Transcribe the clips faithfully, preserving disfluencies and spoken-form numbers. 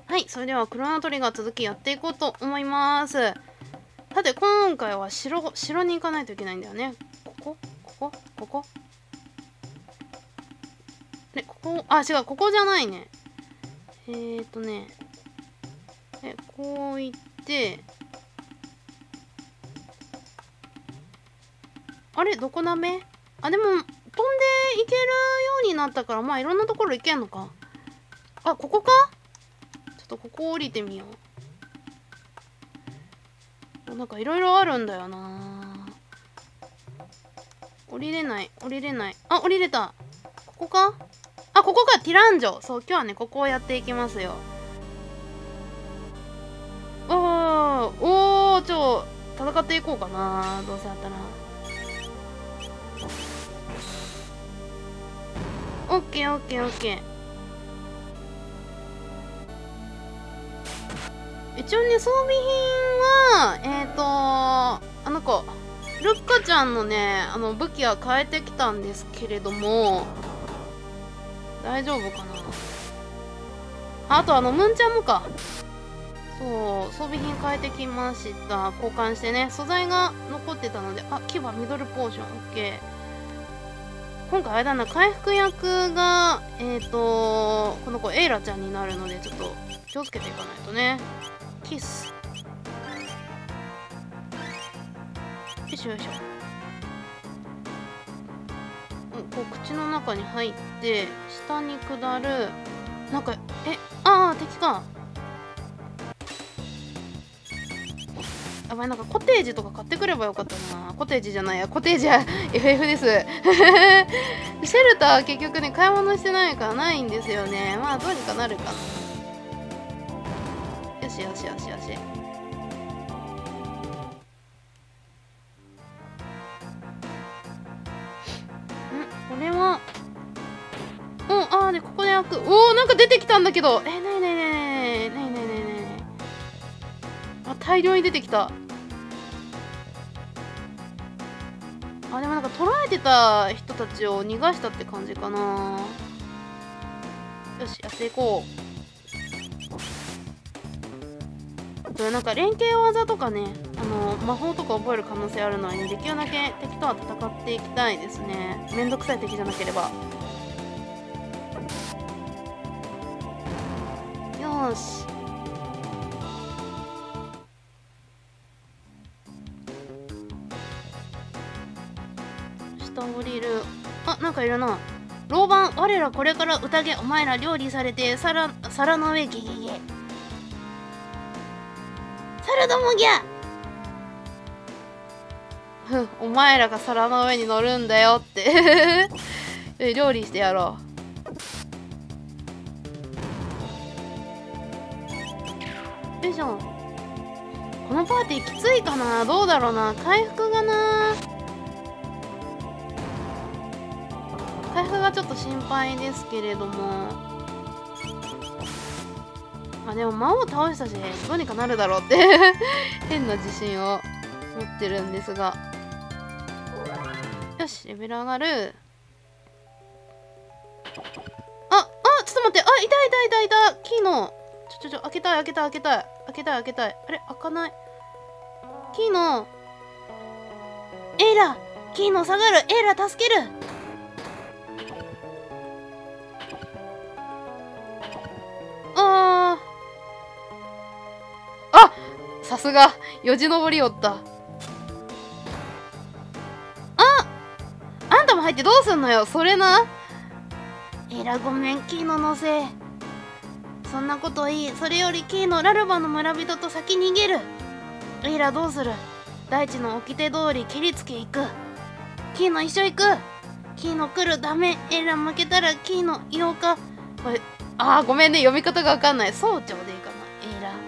はい、それではクロノトリガー続きやっていこうと思います。さて今回は城城に行かないといけないんだよね。ここここここえここあ違う、ここじゃないね。えーとねえこう行ってあれどこダメ？あでも飛んでいけるようになったから、まあいろんなところ行けんのか。あここか。ちょっとここ降りてみよう。なんかいろいろあるんだよな。降りれない降りれない。あ降りれた。ここか。あここがティランジョ。そう今日はねここをやっていきますよ。おーおーちょ戦っていこうかな。どうせあったらオッケーオッケーオッケー。一応ね装備品はえっ、ー、とあの子ルッカちゃんのねあの武器は変えてきたんですけれども大丈夫かな。あとあのムンちゃんもか。そう装備品変えてきました。交換してね素材が残ってたので。あ牙ミドルポーションオッケー。今回あれだな回復役がえっ、ー、とこの子エイラちゃんになるのでちょっと気をつけていかないとね。キスよいしょよいしょ。こう口の中に入って下に下る。なんかえああ敵か。やばいなんかコテージとか買ってくればよかったな。コテージじゃないやコテージは エフエフ です。シェルター結局ね買い物してないからないんですよね。まあどうにかなるかな。よしよしよしよし。んこれはうんああでここで開く。おおなんか出てきたんだけどえねえねえねえねえねえねえねえねえあ大量に出てきた。あでもなんか捕らえてた人たちを逃がしたって感じかな。よしやっていこう。なんか連携技とかねあの魔法とか覚える可能性あるのに、ね、できるだけ敵とは戦っていきたいですね。めんどくさい敵じゃなければ。よし下降りる。あなんかいるな。老番我らこれから宴お前ら料理されて皿皿の上ゲゲゲ皿どもぎゃふお前らが皿の上に乗るんだよって料理してやろう。よいしょ。このパーティーきついかな。どうだろうな。回復がな回復がちょっと心配ですけれども、あでも魔王倒したしどうにかなるだろうって変な自信を持ってるんですが。よしレベル上がる。ああちょっと待って。あいたいたいたいた。キーのちょちょちょ開けたい開けたい開けたい開けたい開けたい。あれ開かない。キーのエイラキーの下がる。エイラ助ける。ああさすがよじ登りおった。ああんたも入ってどうすんのよ。それな。エラごめんキーノのせい。そんなこといい。それよりキーノラルバの村人と先逃げる。エラどうする。大地の掟通り蹴りつけ行く。キーノ一緒行く。キーノ来る。ダメ。エラ負けたらキーノ言おうか。これあーごめんね読み方がわかんない。総長でいいかな。エラ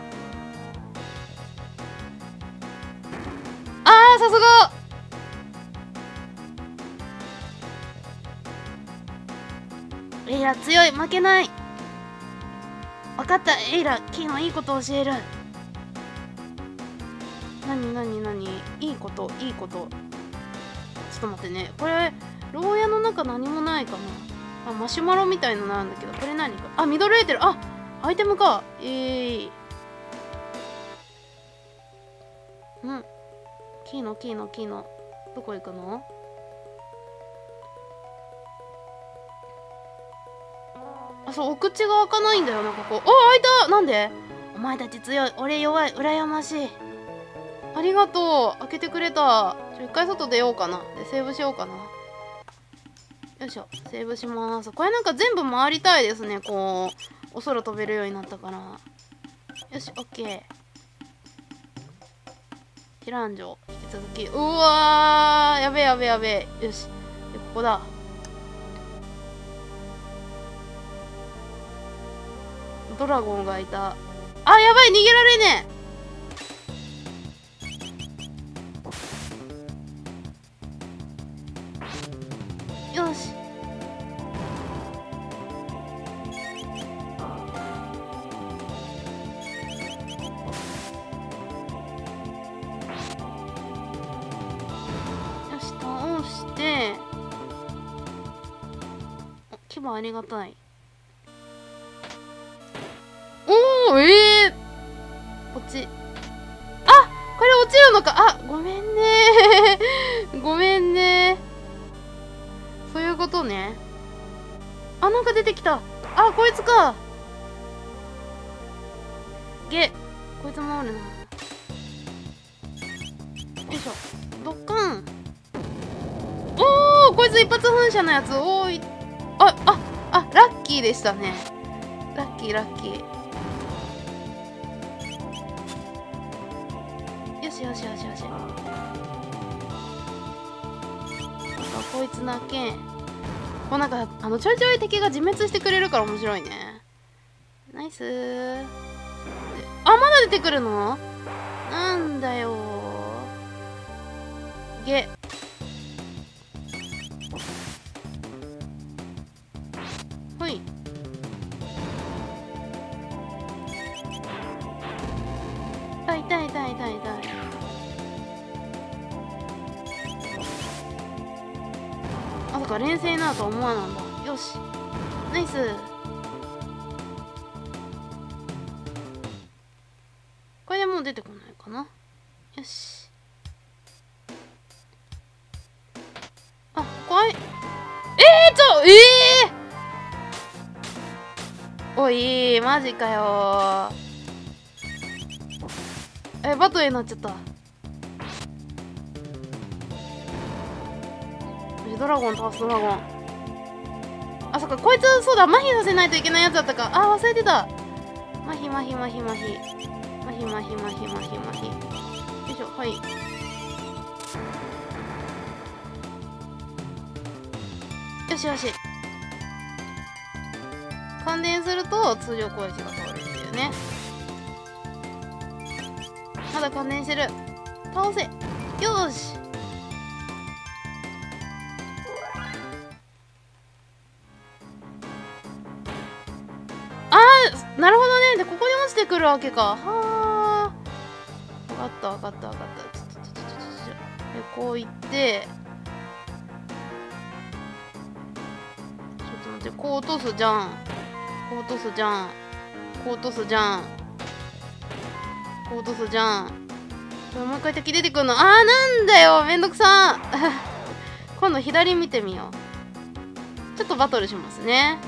あーさすが。エイラ強い。負けない。分かった。エイラキーのいいこと教える。なになになにいいこといいこと。ちょっと待ってね。これ牢屋の中何もないかな。あマシュマロみたいのなんだけどこれ何か。あミドルエーテル。あアイテムか。えー、うんキーノキーノキーノどこ行くの？あ、そう、お口が開かないんだよな、ここ。あ、開いた。なんで？お前たち強い、俺弱い、羨ましい。ありがとう、開けてくれた。ちょ、一回外出ようかな。で、セーブしようかな。よいしょ、セーブします。これなんか全部回りたいですね、こう、お空飛べるようになったから。よし、オッケー。ティランジョ、引き続き。うわー、やべえやべえやべえ。よし、で、ここだ。ドラゴンがいた。あ、やばい、逃げられねえ。よし。よし、倒して。お、牙ありがたい。おお、ええー、こっち。あ、これ落ちるのか。あ、ごめんねごめんね。そういうことね。あ、なんか出てきた。あ、こいつか。げ、こいつもおるな。よいしょ。ドッカン。おお、こいつ一発噴射のやつ。おーい。あ、あ、あ、ラッキーでしたね。ラッキー、ラッキー。よしよしよしよし。こいつだけ。もうなんか、あの、ちょいちょい敵が自滅してくれるから面白いね。ナイスー。あ、まだ出てくるの？なんだよー。げ。ほい。あ、痛い痛い痛い痛い。まさか連戦になるとは思わなんだ。よし。ナイス。これでもう出てこないかな。よし。あ、怖い。えー、ちょ、えー、おい、マジかよー。え、バトルになっちゃった。ドラゴン倒す、ドラゴン。あ、そっか、こいつ、そうだ、麻痺させないといけないやつだったか。あ、忘れてた。麻痺、麻痺、麻痺、麻痺。麻痺、麻痺、麻痺、麻痺、麻痺。よいしょ、はい。よしよし。感電すると通常攻撃が通るっていうね。まだ感電してる。倒せ。よし。なるほどね。で、ここに落ちてくるわけか。はあ。分かった分かった分かった。ちょちょちょちょちょ。で、こういって、ちょっと待って、こう落とすじゃん。こう落とすじゃん。こう落とすじゃん。こう落とすじゃん。これもう一回敵出てくるの。あー、なんだよ。めんどくさ。今度左見てみよう。ちょっとバトルしますね。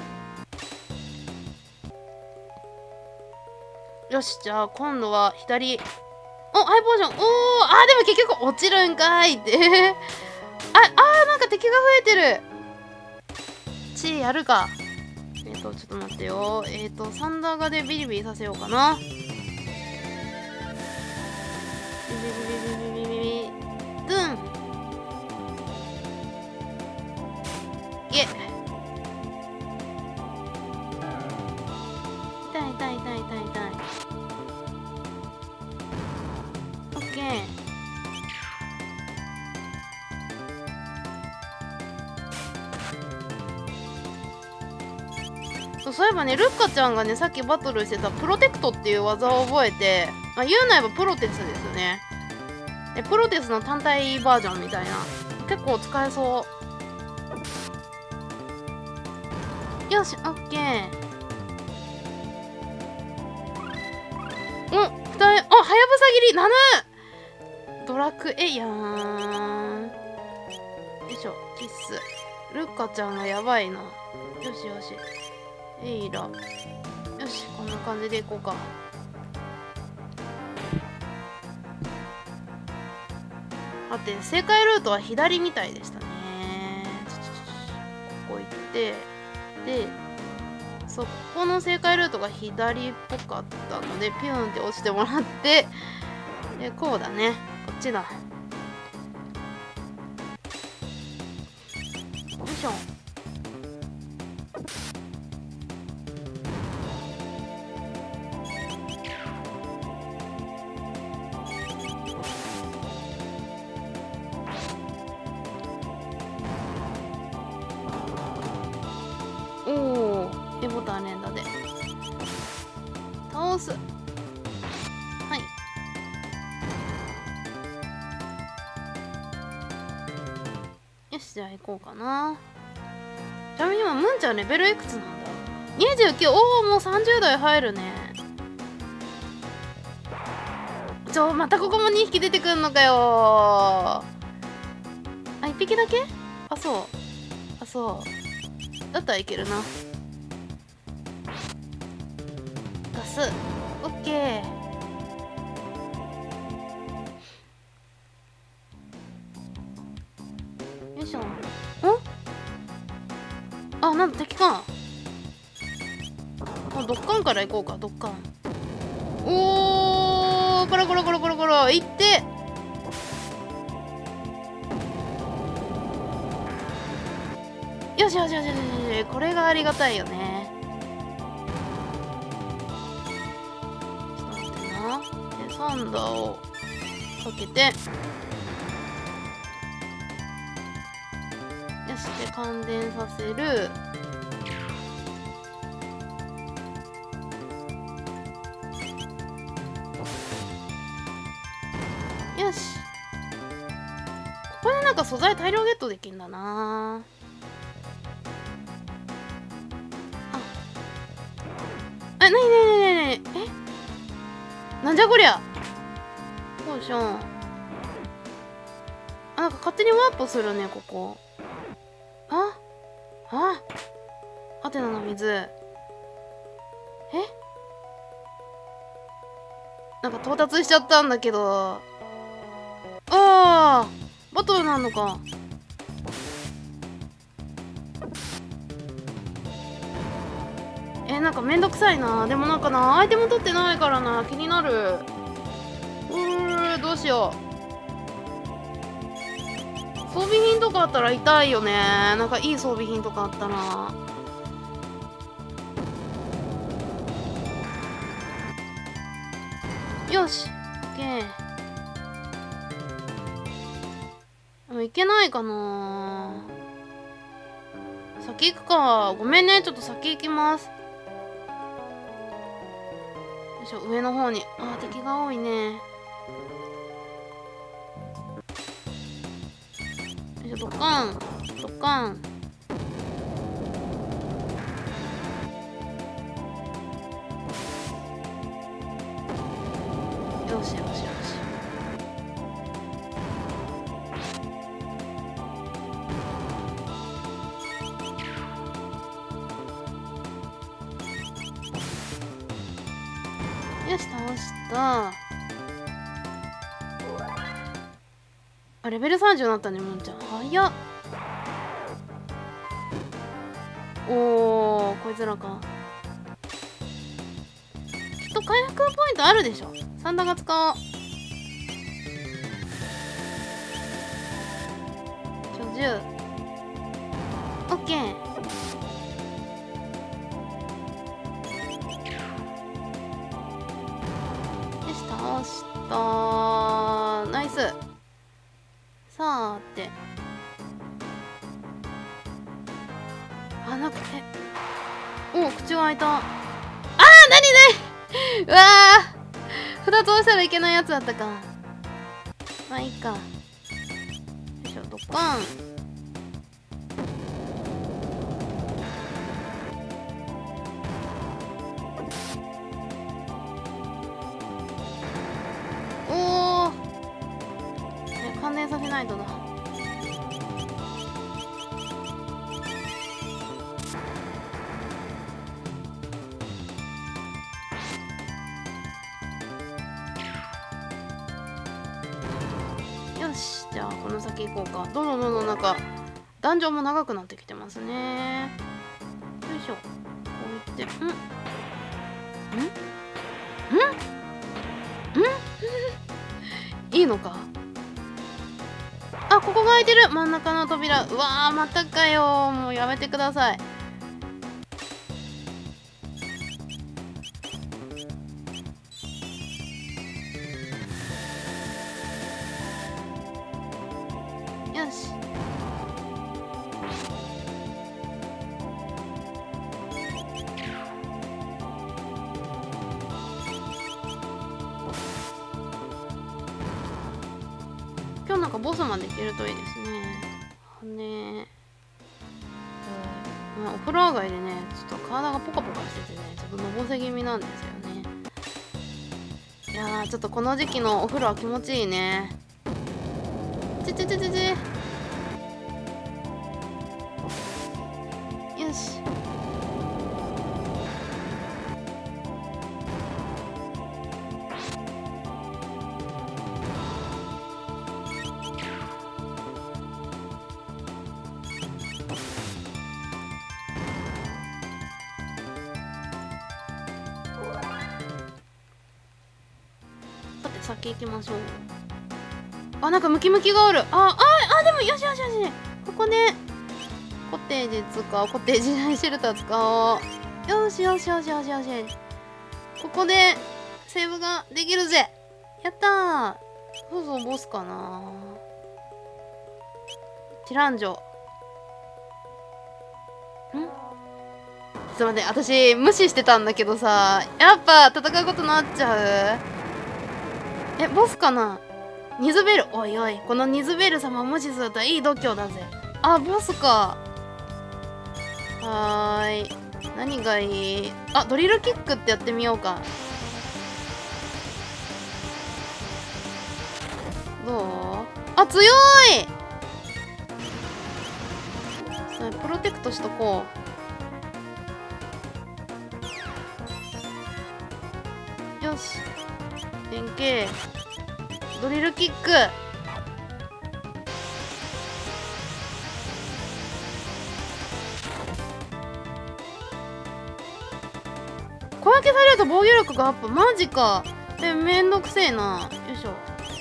よし、じゃあ今度は左。お、ハイポーション。おー、あー、でも結局落ちるんかいって。あ、あー、なんか敵が増えてる。チーやるか。えっと、ちょっと待ってよ。えっと、サンダーガでビリビリさせようかな。ビリビリビリビリビリビリ。ドゥン。ゲッ。痛い痛い痛い痛い痛い。オッケー。そう、そういえばね、ルッカちゃんがね、さっきバトルしてたプロテクトっていう技を覚えて、まあ、言うなればプロテスですよね。で、プロテスの単体バージョンみたいな。結構使えそう。よし、オッケー。 ふたえ、あ、はやぶさ切りななドラクエやん。よいしょ、キッス。ルッカちゃんがやばいな。よしよし。エイラ。よし、こんな感じでいこうか。待って、正解ルートは左みたいでしたね。ここ行って、で、そこの正解ルートが左っぽかったので、ピューンって押してもらって、で、こうだね。こっちだ。よいしょ。おお、Aボタン連打で倒す。はい。よし、じゃあ行こうかな。ちなみに今ムンちゃんレベルいくつなんだ？にじゅうきゅう。おお、もうさんじゅう代入るね。ちょ、またここもにひき出てくんのかよ。あ、いっぴきだけ？あ、そう。あ、そう。だったらいけるな。ガス。オッケー。よいしょ。ん？あ、なんだ敵か。あ、ドッカンから行こうか、ドッカン。おー、コロコロコロコロコロ、いって。よしよしよしよし、これがありがたいよね。ちょっと待ってな。で、サンダーをかけて。よし、で、感電させる。よし。ここでなんか素材大量ゲットできんだな。あ、なになになになに、え、なんじゃこりゃ。ポーション。あ、なんか勝手にワープするね、ここ。ああハテナの水。え、なんか到達しちゃったんだけど。ああ、バトルなんのか。え、なんかめんどくさいな。でもなんかな、アイテム取ってないからな、気になる。うー、どうしよう。装備品とかあったら痛いよね。なんかいい装備品とかあったら。よし、オッケー。でもいけないかな。先行くか。ごめんね、ちょっと先行きます。よいしょ、上の方に。あー、敵が多いね。よいしょ、ドカンドカン。よしよしよし。よし、倒した。あ、レベルさんじゅうになったね、もんちゃん。早っ。おー、こいつらか。きっと回復ポイントあるでしょ。サンダーが使おう。居住。オッケー。よし、倒した。ナイス。さーて。あ、なんか、え、お、口が開いた。あー、なになにうわー、ふたつ押したらいけないやつだったか。まあいいか。よいしょ、ドカン。 げないとだ。よし、じゃあこの先行こうか。どんどんどんどんなんかダンジョンも長くなってきてますね。よいしょ。こういって、んんんんんいいのか。あ、ここが開いてる。真ん中の扉。うわー、またかよ。もうやめてください。よし。今日なんかボスまで行けるといいですね。ねえ、まあ、お風呂上がりでね、ちょっと体がポカポカしててね、ちょっとのぼせ気味なんですよね。いやー、ちょっとこの時期のお風呂は気持ちいいね。ちちちちち。よし。さて先行きましょう。あ、なんかムキムキがある。あああ、でもよしよしよし。ここね、コテージ使おう。コテージシェルター使おう。よしよしよしよしよし。ここでセーブができるぜ。やったー。そうそう、ボスかな。ティランジョ。ん、ちょっと待って、私無視してたんだけどさ、やっぱ戦うことになっちゃう。え、ボスかな。ニズベル。おいおい、このニズベル様を無視するといい度胸だぜ。あ、ボスか。はーい。何がいい。あ、ドリルキックってやってみようか。どう。あ、強い。プロテクトしとこう。よし。連携。ドリルキック。小分けされると防御力がアップ。マジか。え、めんどくせえな。よいしょ。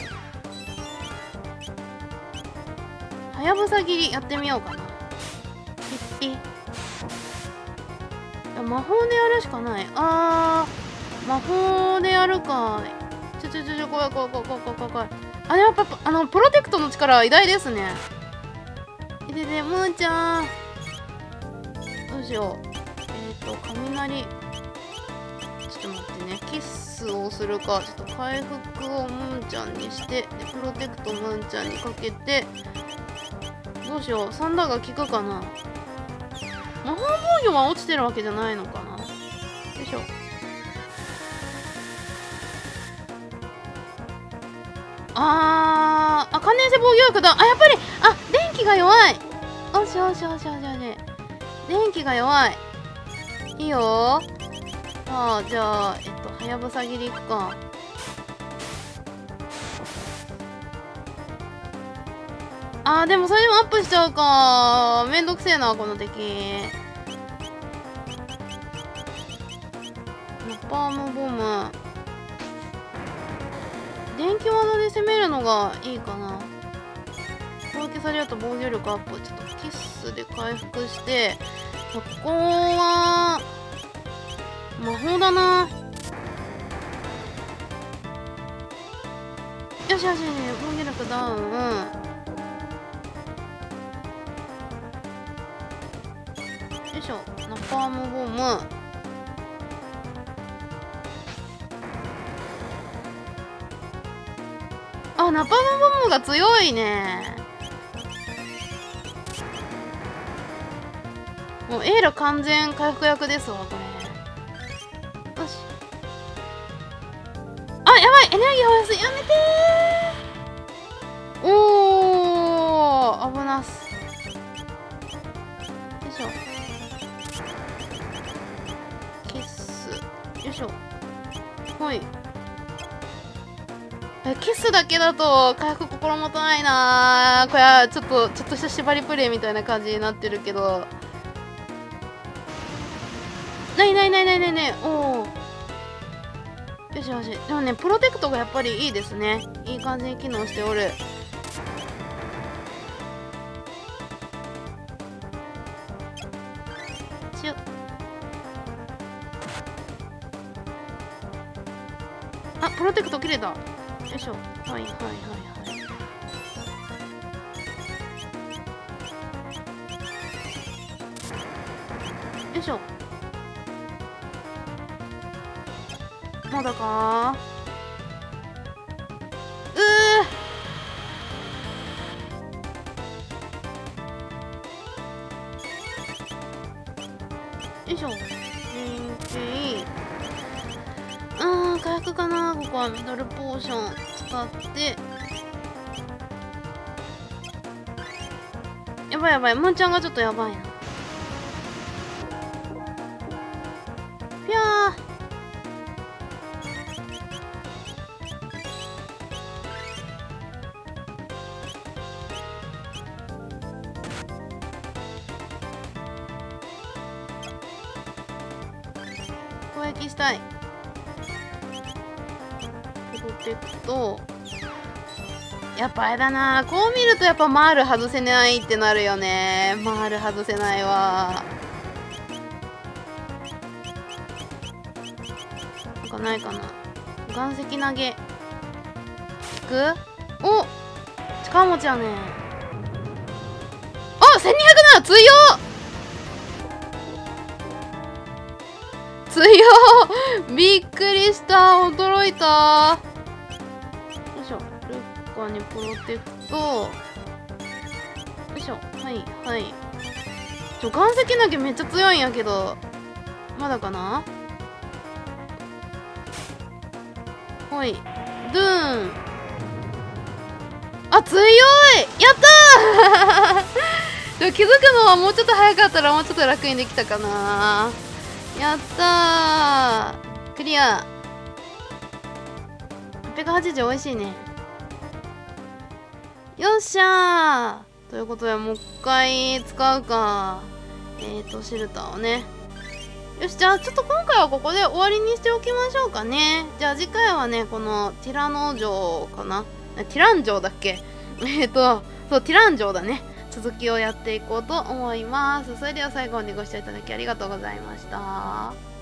はやぶさ切りやってみようかな。ピッピ。魔法でやるしかない。あー、魔法でやるか。ちょちょちょちょ、怖い怖い怖い怖い怖い怖い。あれやっぱあのプロテクトの力偉大ですね。いてて、むーちゃん。どうしよう。えっと雷。ちょっと待ってね。キッスをするか。ちょっと回復をムーちゃんにして、でプロテクトムーちゃんにかけて。どうしよう。サンダーが効くかな。魔法防御は落ちてるわけじゃないのかな。よいしょ。あー、あ、関連性防御力だ。あ、やっぱり、あ、電気が弱い。よしよしよしよしよし。電気が弱い。いいよ。さあ、じゃあ、えっと、はやぶさ切りいくか。あー、でもそれでもアップしちゃうか。めんどくせえな、この敵。ナパームボム。電気技で攻めるのがいいかな。攻撃されると防御力アップ。ちょっとキッスで回復して。ここは、魔法だな。よしよし、防御力ダウン。よいしょ。ナパームボム。あ、ナパームボムが強いね。もうエーラ完全回復役ですわ、これ。よし。あ、やばい、エネルギー放出やめてー。おなす。よいしょ。キス。よいしょ。ほい。え、キスだけだと回復心もとないなー。これはちょっとちょっとした縛りプレイみたいな感じになってるけど。ないないないないないない。おお。よしよし。でもね、プロテクトがやっぱりいいですね。いい感じに機能しておる。しゅっ。あ、プロテクト切れた。よいしょ。はいはいはいはい。よいしょ。まだかー。うー。よいしょ。うん、回復かな。ここはミドルポーション使って。やばいやばい、ムンちゃんがちょっとやばいな。ぴゃー。攻撃したい。プロテクト。やっぱあれだな、こう見るとやっぱマール外せないってなるよね。マール外せないわ。なんかないかな。岩石投げ効く。お、力持ちやね。あ、せんにひゃくなな、強っ強っびっくりした、驚いた。よいしょ。ルッカにプロテクト。よいしょ。はいはい。ちょ、岩石投げめっちゃ強いんやけど、まだかな。ほい。ドゥーン。あ、強い。やったーでも気づくのはもうちょっと早かったらもうちょっと楽にできたかな。やったー、クリア。はっぴゃくはちじゅう美味しいね。よっしゃー。ということでもう一回使うか。えーとシェルターをね。よし、じゃあちょっと今回はここで終わりにしておきましょうかね。じゃあ次回はね、このティラノ城かな、ティラン城だっけえっとそう、ティラン城だね。続きをやっていこうと思います。それでは最後までご視聴いただきありがとうございました。